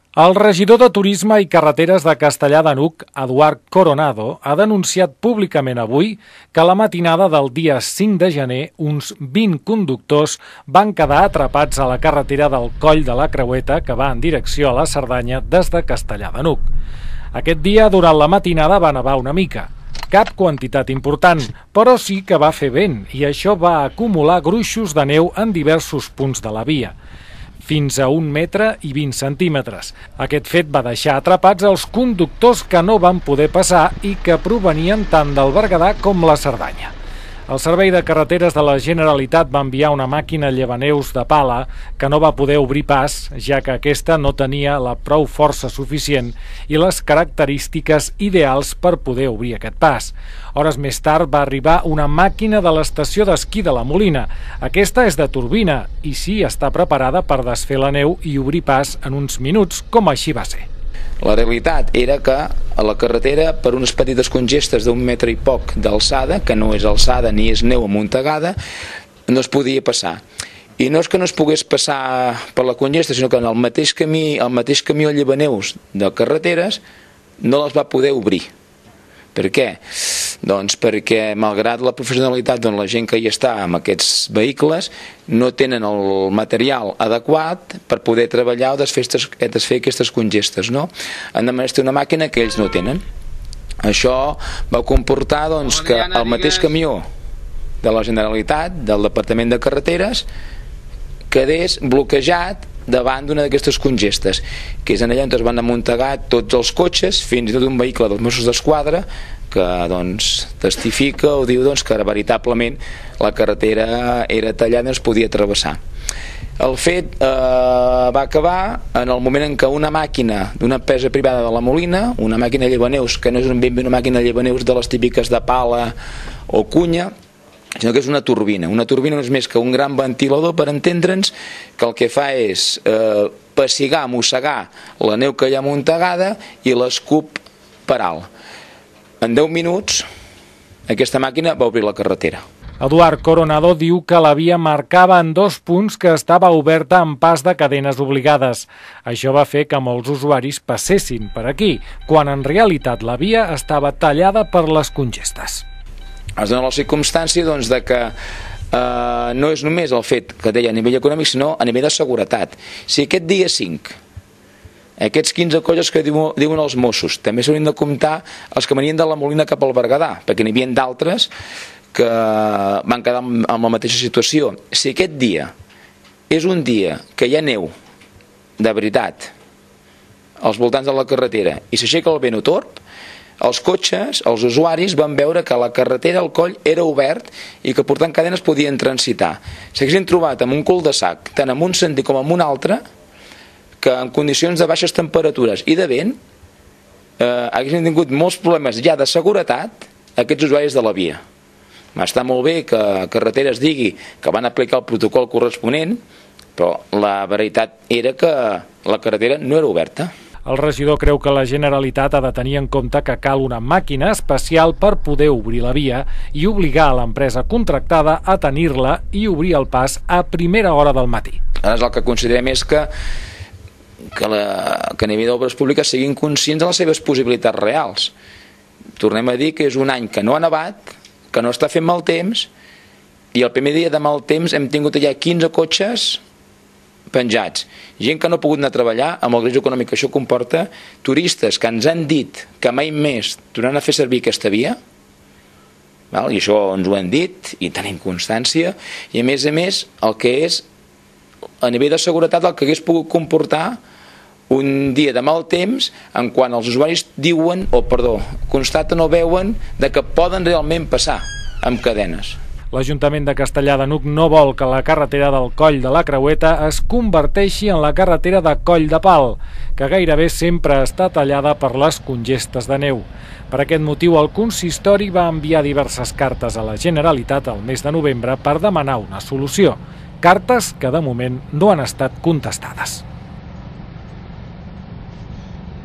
El regidor de Turisme i Carreteres de Castellar de n'Hug, Eduard Coronado, ha denunciat públicament avui que a la matinada del dia 5 de gener uns 20 conductors van quedar atrapats a la carretera del Coll de la Creueta que va en direcció a la Cerdanya des de Castellar de n'Hug. Aquest dia, durant la matinada, va nevar una mica. Cap quantitat important, però sí que va fer vent i això va acumular gruixos de neu en diversos punts de la via, fins a 1,20 metres i 20 centímetres. Aquest fet va deixar atrapats els conductors que no van poder passar i que provenien tant del Berguedà com la Cerdanya. El Servei de Carreteres de la Generalitat va enviar una màquina llevaneus de pala que no va poder obrir pas, ja que aquesta no tenia la prou força suficient i les característiques ideals per poder obrir aquest pas. Hores més tard va arribar una màquina de l'estació d'esquí de la Molina. Aquesta és de turbina i sí està preparada per desfer la neu i obrir pas en uns minuts, com així va ser. La realitat era que a la carretera, per unes petites congestes d'1 metre i poc d'alçada, que no és alçada ni és neu amuntegada, no es podia passar. I no és que no es pogués passar per la congesta, sinó que en el mateix camió llevaneus de carreteres no les va poder obrir. Per què? Doncs perquè, malgrat la professionalitat de la gent que hi està amb aquests vehicles, no tenen el material adequat per poder treballar o desfer aquestes congestes, no? Han de tenir una màquina que ells no tenen. Això va comportar que el mateix camió de la Generalitat, del Departament de Carreteres, quedés bloquejat davant d'una d'aquestes congestes, que és en allà on es van amuntegar tots els cotxes, fins i tot un vehicle dels Mossos d'Esquadra, que testifica o diu que veritablement la carretera era tallada i no es podia travessar. El fet va acabar en el moment en què una màquina d'una empresa privada de la Molina, una màquina llevaneus, que no és ben bé una màquina llevaneus de les típiques de pala o cunya, sinó que és una turbina. Una turbina no és més que un gran ventilador, per entendre'ns, que el que fa és pessigar, mossegar la neu que hi ha amuntegada i l'escup per alt. En 10 minuts aquesta màquina va obrir la carretera. Eduard Coronado diu que la via marcava en 2 punts que estava oberta en pas de cadenes obligades. Això va fer que molts usuaris passessin per aquí, quan en realitat la via estava tallada per les congestes. Es dona la circumstància de que no és només el fet que deia a nivell econòmic, sinó a nivell de seguretat. Si aquest dia 5, aquests 15 cotxes que diuen els Mossos, també s'haurien de comptar els que venien de la Molina cap al Berguedà, perquè n'hi havia d'altres que van quedar en la mateixa situació. Si aquest dia és un dia que hi ha neu, de veritat, als voltants de la carretera, i s'aixeca el vent o torb, els cotxes, els usuaris van veure que la carretera al coll era obert i que portant cadenes podien transitar. S'haguessin trobat amb un cul-de-sac, tant en un sentit com en un altre, que en condicions de baixes temperatures i de vent haguessin tingut molts problemes ja de seguretat aquests usuaris de la via. Està molt bé que Carreteres digui que van aplicar el protocol corresponent, però la veritat era que la carretera no era oberta. El regidor creu que la Generalitat ha de tenir en compte que cal una màquina especial per poder obrir la via i obligar a l'empresa contractada a tenir-la i obrir el pas a primera hora del matí. Aleshores, el que considerem és que a nivell d'obres públiques siguin conscients de les seves possibilitats reals. Tornem a dir que és un any que no ha nevat, que no està fent mal temps, i el primer dia de mal temps hem tingut allà 15 cotxes penjats. Gent que no ha pogut anar a treballar amb el greix econòmic que això comporta, turistes que ens han dit que mai més tornaran a fer servir aquesta via, i això ens ho han dit i tenim constància, i a més el que és a nivell de seguretat el que hagués pogut comportar un dia de mal temps en quan els usuaris constaten o veuen que poden realment passar amb cadenes. L'Ajuntament de Castellar de n'Hug no vol que la carretera del Coll de la Creueta es converteixi en la carretera de Coll de Pal, que gairebé sempre està tallada per les congestes de neu. Per aquest motiu, el consistori va enviar diverses cartes a la Generalitat al mes de novembre per demanar una solució. Cartes que de moment no han estat contestades.